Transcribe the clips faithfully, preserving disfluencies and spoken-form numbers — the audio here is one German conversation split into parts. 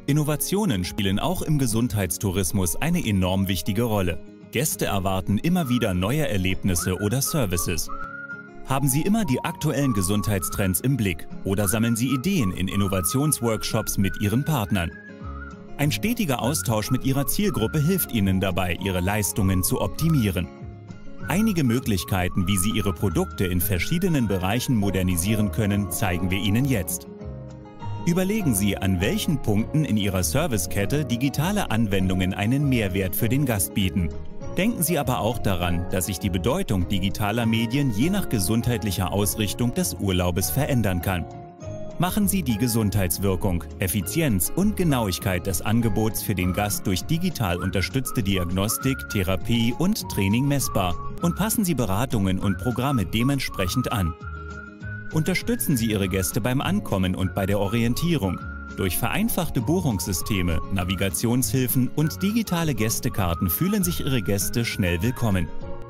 Innovationen spielen auch im Gesundheitstourismus eine enorm wichtige Rolle. Gäste erwarten immer wieder neue Erlebnisse oder Services. Haben Sie immer die aktuellen Gesundheitstrends im Blick oder sammeln Sie Ideen in Innovationsworkshops mit Ihren Partnern? Ein stetiger Austausch mit Ihrer Zielgruppe hilft Ihnen dabei, Ihre Leistungen zu optimieren. Einige Möglichkeiten, wie Sie Ihre Produkte in verschiedenen Bereichen modernisieren können, zeigen wir Ihnen jetzt. Überlegen Sie, an welchen Punkten in Ihrer Servicekette digitale Anwendungen einen Mehrwert für den Gast bieten. Denken Sie aber auch daran, dass sich die Bedeutung digitaler Medien je nach gesundheitlicher Ausrichtung des Urlaubes verändern kann. Machen Sie die Gesundheitswirkung, Effizienz und Genauigkeit des Angebots für den Gast durch digital unterstützte Diagnostik, Therapie und Training messbar und passen Sie Beratungen und Programme dementsprechend an. Unterstützen Sie Ihre Gäste beim Ankommen und bei der Orientierung. Durch vereinfachte Buchungssysteme, Navigationshilfen und digitale Gästekarten fühlen sich Ihre Gäste schnell willkommen.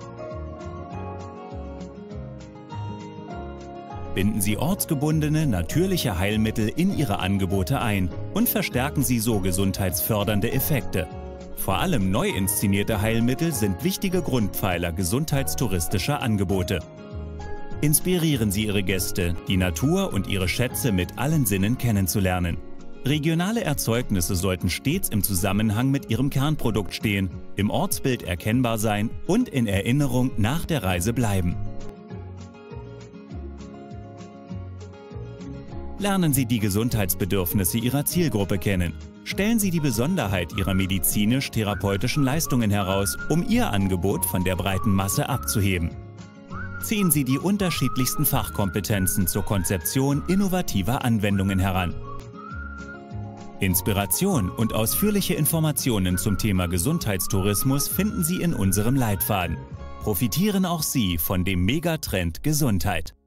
Binden Sie ortsgebundene, natürliche Heilmittel in Ihre Angebote ein und verstärken Sie so gesundheitsfördernde Effekte. Vor allem neu inszenierte Heilmittel sind wichtige Grundpfeiler gesundheitstouristischer Angebote. Inspirieren Sie Ihre Gäste, die Natur und ihre Schätze mit allen Sinnen kennenzulernen. Regionale Erzeugnisse sollten stets im Zusammenhang mit Ihrem Kernprodukt stehen, im Ortsbild erkennbar sein und in Erinnerung nach der Reise bleiben. Lernen Sie die Gesundheitsbedürfnisse Ihrer Zielgruppe kennen. Stellen Sie die Besonderheit Ihrer medizinisch-therapeutischen Leistungen heraus, um Ihr Angebot von der breiten Masse abzuheben. Ziehen Sie die unterschiedlichsten Fachkompetenzen zur Konzeption innovativer Anwendungen heran. Inspiration und ausführliche Informationen zum Thema Gesundheitstourismus finden Sie in unserem Leitfaden. Profitieren auch Sie von dem Megatrend Gesundheit.